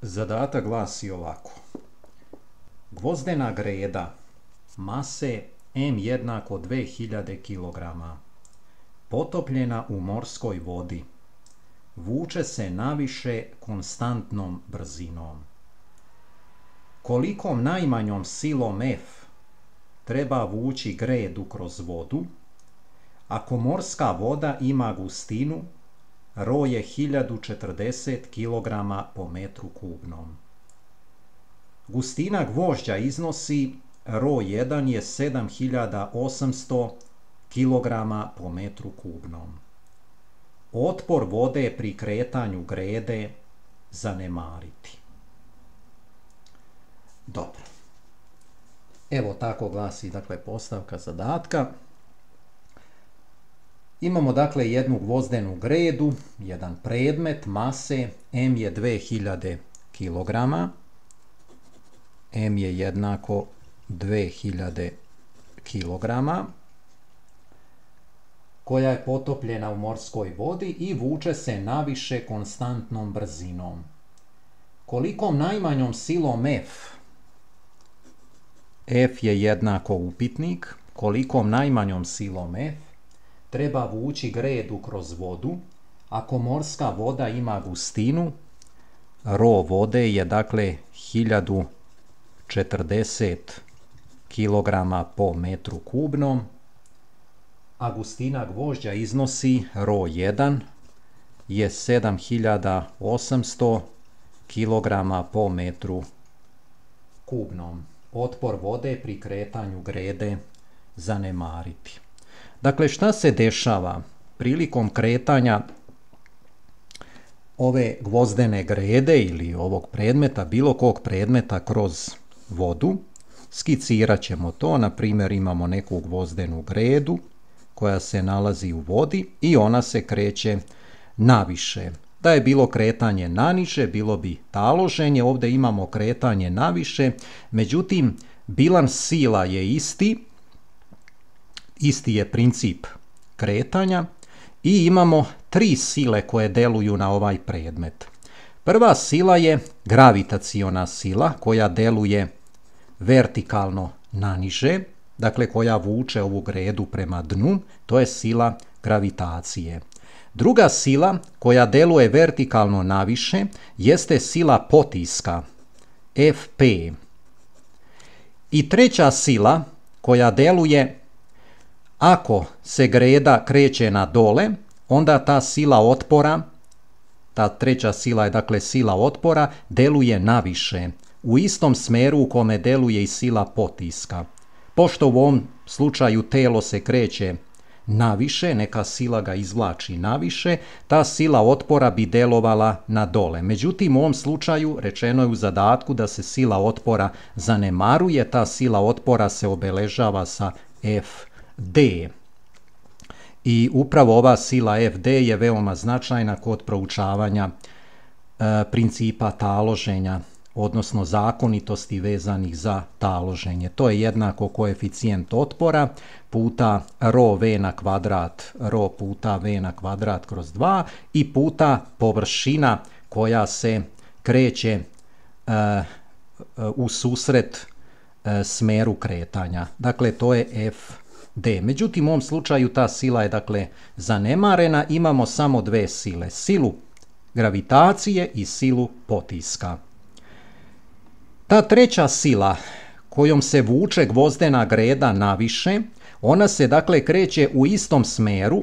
Zadatak glasi ovako. Gvozdena greda mase M jednako 2000 kg, potopljena u morskoj vodi, vuče se naviše konstantnom brzinom. Kolikom najmanjom silom F treba vući gredu kroz vodu, ako morska voda ima gustinu ρ je 1040 kg po metru kubnom. Gustina gvožđa iznosi ρ1 je 7800 kg po metru kubnom. Otpor vode pri kretanju grede zanemariti. Dobro. Evo tako glasi postavka zadatka. Imamo jednu gvozdenu gredu, jedan predmet mase, M je 2000 kg, M je jednako 2000 kg, koja je potopljena u morskoj vodi i vuče se naviše konstantnom brzinom. Kolikom najmanjom silom F, F je jednako upitnik, kolikom najmanjom silom F treba vući gredu kroz vodu, ako morska voda ima gustinu, ρ vode je 1040 kg po metru kubnom, a gustina gvožđa iznosi ρ1 je 7800 kg po metru kubnom. Otpor vode pri kretanju grede zanemariti. Dakle, šta se dešava prilikom kretanja ove gvozdene grede ili ovog predmeta, bilo kog predmeta kroz vodu? Skicirat ćemo to. Na primjer, imamo neku gvozdenu gredu koja se nalazi u vodi i ona se kreće naviše. Da je bilo kretanje naniže, bilo bi taloženje. Ovdje imamo kretanje naviše, međutim, bilans sila je isti. Isti je princip kretanja i imamo tri sile koje deluju na ovaj predmet. Prva sila je gravitaciona sila koja deluje vertikalno naniže, dakle koja vuče ovu gredu prema dnu, to je sila gravitacije. Druga sila koja deluje vertikalno naviše jeste sila potiska, Fp. I treća sila koja deluje ako se greda kreće na dole, onda ta sila otpora, ta treća sila je sila otpora, deluje naviše, u istom smeru u kome deluje i sila potiska. Pošto u ovom slučaju telo se kreće naviše, neka sila ga izvlači naviše, ta sila otpora bi delovala na dole. Međutim, u ovom slučaju rečeno je u zadatku da se sila otpora zanemaruje, ta sila otpora se obeležava sa Fd. I upravo ova sila Fd je veoma značajna kod proučavanja principa taloženja, odnosno zakonitosti vezanih za taloženje. To je jednako koeficijent otpora puta ρv na kvadrat, ρ puta v na kvadrat kroz 2 i puta površina koja se kreće u susret smeru kretanja. Dakle, to je Fd. Međutim, u ovom slučaju ta sila je zanemarena. Imamo samo dve sile, silu gravitacije i silu potiska. Ta treća sila kojom se vuče gvozdena greda naviše, ona se kreće u istom smeru,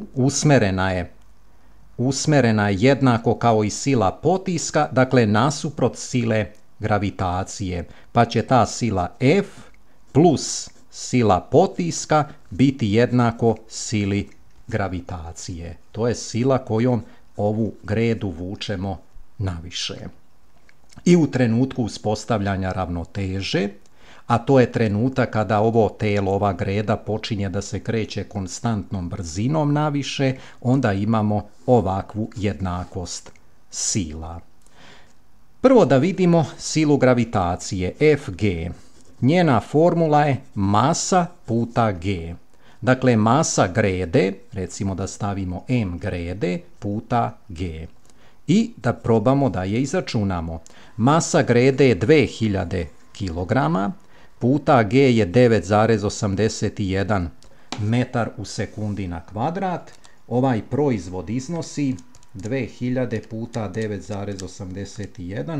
usmerena je jednako kao i sila potiska, nasuprot sile gravitacije, pa će ta sila F plus sila potiska biti jednako sili gravitacije. To je sila kojom ovu gredu vučemo naviše. I u trenutku uspostavljanja ravnoteže, a to je trenutak kada ovo telo, ova greda počinje da se kreće konstantnom brzinom naviše, onda imamo ovakvu jednakost sila. Prvo da vidimo silu gravitacije, Fg. Njena formula je masa puta G. Dakle, masa grede, recimo da stavimo M grede puta G. i da probamo da je izračunamo. Masa grede je 2000 kg, puta G je 9,81 metar u sekundi na kvadrat. Ovaj proizvod iznosi 2000 puta 9,81,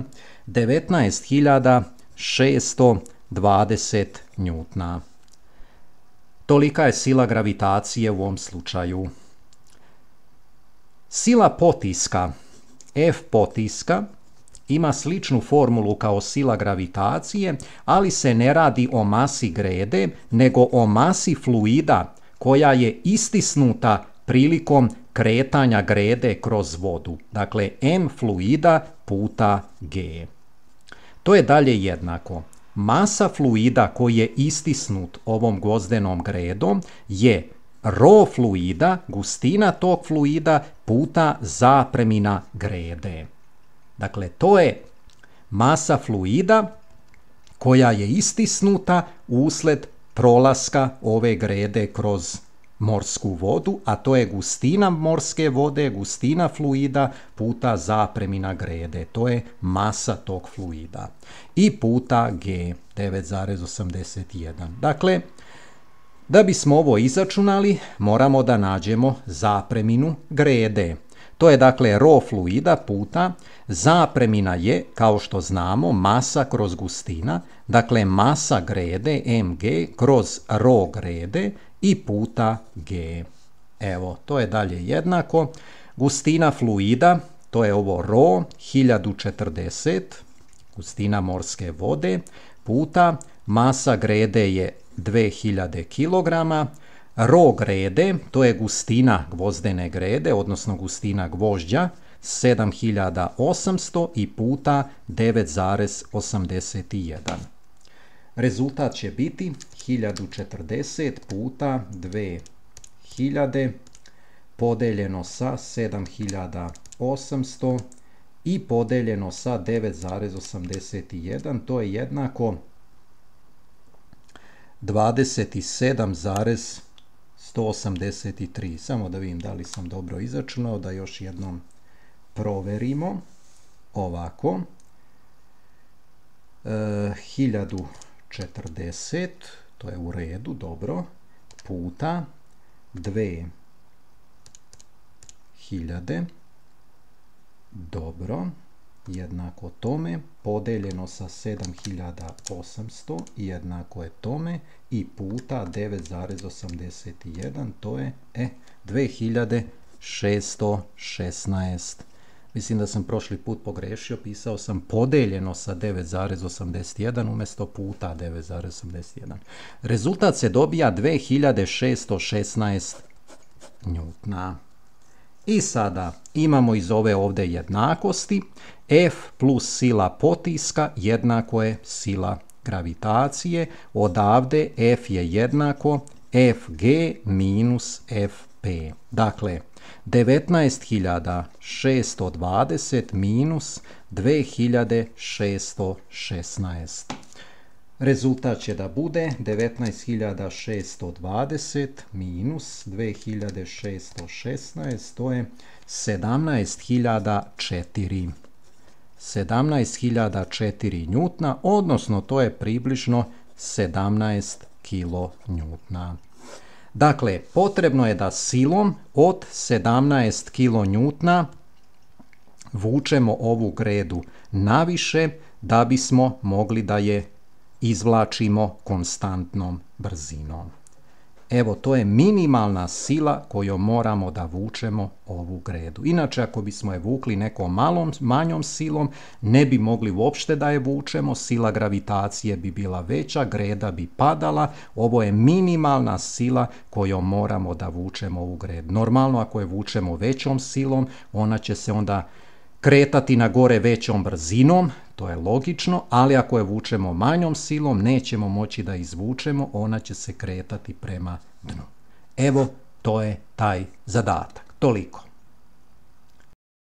19.620 njutna. Tolika je sila gravitacije u ovom slučaju. Sila potiska, F potiska, ima sličnu formulu kao sila gravitacije, ali se ne radi o masi grede, nego o masi fluida koja je istisnuta prilikom kretanja grede kroz vodu. Dakle, M fluida puta G. To je dalje jednako. Masa fluida koji je istisnut ovom gvozdenom gredom je rho fluida, gustina tog fluida, puta zapremina grede. Dakle, to je masa fluida koja je istisnuta usled prolaska ove grede kroz morsku vodu, a to je gustina morske vode, gustina fluida puta zapremina grede. To je masa tog fluida. I puta G, 9,81. Dakle, da bismo ovo izračunali, moramo da nađemo zapreminu grede. To je dakle rho fluida puta zapremina je, kao što znamo, masa kroz gustina, dakle masa grede mg kroz rho grede i puta g. Evo, to je dalje jednako. Gustina fluida, to je ovo rho, 1040, gustina morske vode, puta masa grede je 2000 kg, rho grede, to je gustina gvozdene grede, odnosno gustina gvožđa, 7800 i puta 9,81. Rezultat će biti 1040 puta 2000 podeljeno sa 7800 i podeljeno sa 9,81, to je jednako 27,183. Samo da vidim da li sam dobro izračunao, da još jednom proverimo. Ovako. 1040, to je u redu, dobro, puta 2000, dobro, jednako tome, podeljeno sa 7800, jednako je tome, i puta 9,81, to je 2616. Mislim da sam prošli put pogrešio, pisao sam podeljeno sa 9,81 umjesto puta 9,81. Rezultat se dobija 2616 njutna. I sada imamo iz ove ovdje jednakosti F plus sila potiska jednako je sila gravitacije. Odavde F je jednako Fg minus Fp. Dakle, 19.620 minus 2.616. Rezultat će da bude 19.620 minus 2.616, to je 17.004. 17.004 njutna, odnosno to je približno 17 kilonjutna. Dakle, potrebno je da silom od 17 kilonjutna vučemo ovu gredu naviše da bismo mogli da je izvlačimo konstantnom brzinom. Evo, to je minimalna sila koju moramo da vučemo ovu gredu. Inače, ako bismo je vukli nekom manjom silom, ne bi mogli uopšte da je vučemo, sila gravitacije bi bila veća, greda bi padala. Ovo je minimalna sila kojom moramo da vučemo ovu gredu. Normalno, ako je vučemo većom silom, ona će se onda kretati na gore većom brzinom, to je logično, ali ako je vučemo manjom silom, nećemo moći da izvučemo, ona će se kretati prema dnu. Evo, to je taj zadatak. Toliko.